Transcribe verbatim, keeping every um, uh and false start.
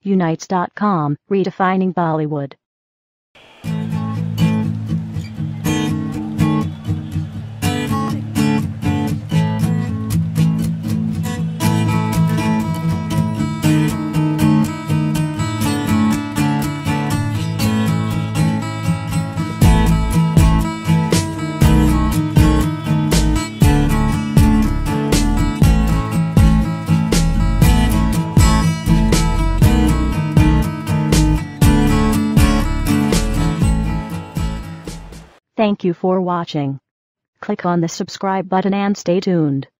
unites dot com, redefining Bollywood. Thank you for watching. Click on the subscribe button and stay tuned.